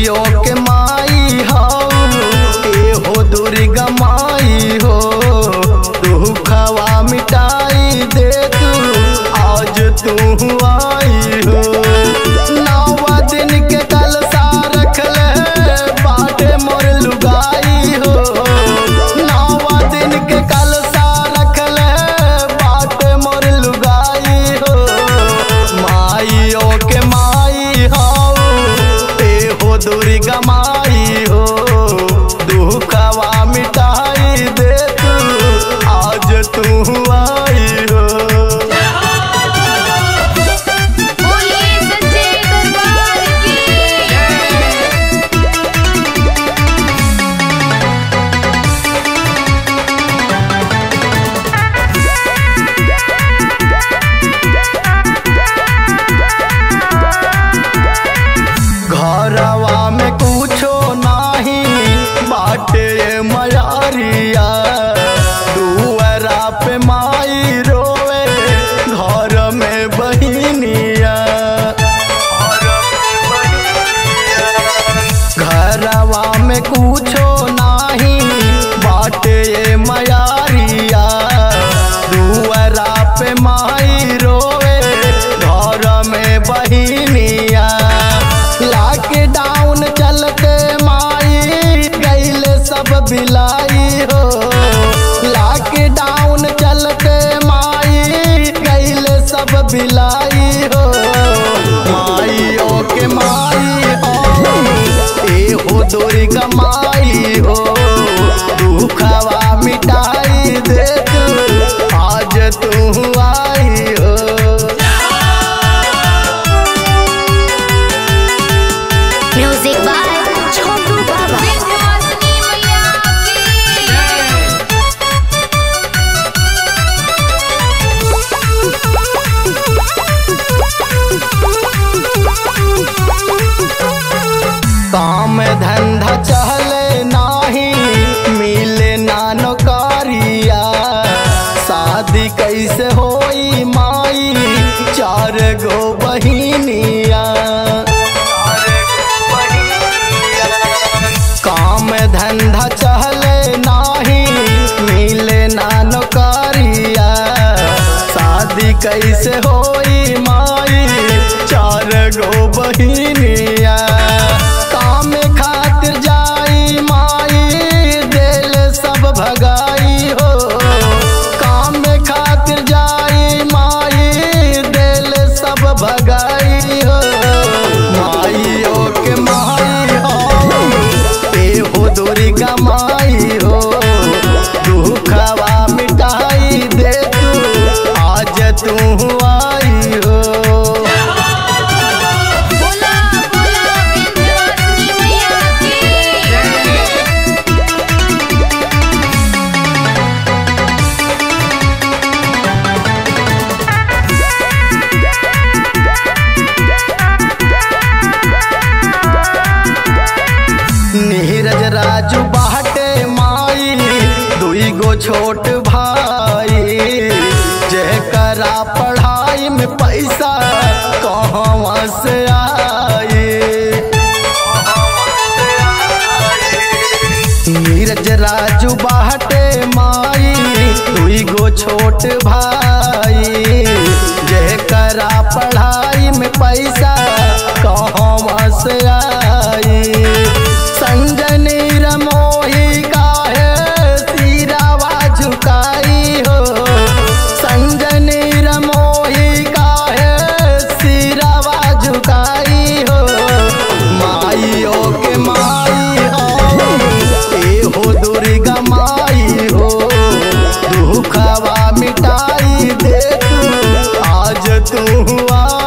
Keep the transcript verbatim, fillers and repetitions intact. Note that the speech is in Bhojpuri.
माइयों के माई हो ए हो दुर्गा माई हो, दुखवा मिटाई दे तू आज तू आई हो। नौवा दिन के कलसा रख ले बाटे मोर लुगाई हो, नौवा दिन के कलसा रख ले बाटे मोर लुगाई हो। माइयों के माई हो ए हो दुर्गा माई हो, दुखवा मिटाई दे तू आज तू आई हो। घरवा में कुछो नाही बाटे मयारिया, दुआरा पे माई रोवे घर में बहिनिया। घरवा में कुछो नाही बाटे मयारिया, दुआरा पे माई रोवे घर में बहिनिया। लॉकडाउन चलते माई गईले सब बिलाई हो, लॉकडाउन चलते माई गईले सब बिलाई हो। माइयों के माई हो ए हो दुर्गा माई हो, दुखवा मिटाई दे तू आज तू आई हो। म्यूजिक बाय छोटू बाबा। काम धंधा चले नाही मिले ना नौकरिया, शादी कैसे होई माई चार गो बहिनिया। काम धंधा चले नाही मिले ना नौकरिया, शादी कैसे होई माई चार गो बहिनिया। काम खातिर जाई माई दिल सब भगाई हो, काम खातिर जाई माई दिल सब भगाई हो। माइयों के माई हो ए हो दुर्गा माई हो, दुखवा मिटाई दे तू आज तू आई हो। नीरज राजू बाटे माई दुई गो छोट भाई, जेकरा पढ़ाई में पैसा कहवा से आई। नीरज राजू बाटे माई दुई गो छोट भाई, जेकरा पढ़ाई में पैसा कहवा से आई। संजनी रमोही काहे सिरावा झुकाई हो, संजनी रमोही काहे सिरावा झुकाई हो। माइयों के माई हो ए हो दुर्गा माई हो, दुखवा मिटाई दे तू आज तू आ